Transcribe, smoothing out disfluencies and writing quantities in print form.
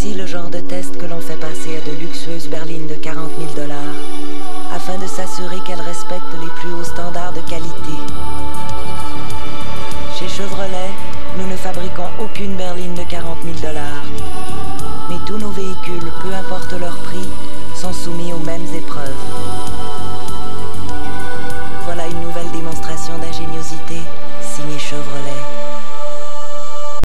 aussi le genre de test que l'on fait passer à de luxueuses berlines de 40 000 $, afin de s'assurer qu'elles respectent les plus hauts standards de qualité. Chez Chevrolet, nous ne fabriquons aucune berline de 40 000 $, mais tous nos véhicules, peu importe leur prix, sont soumis aux mêmes épreuves.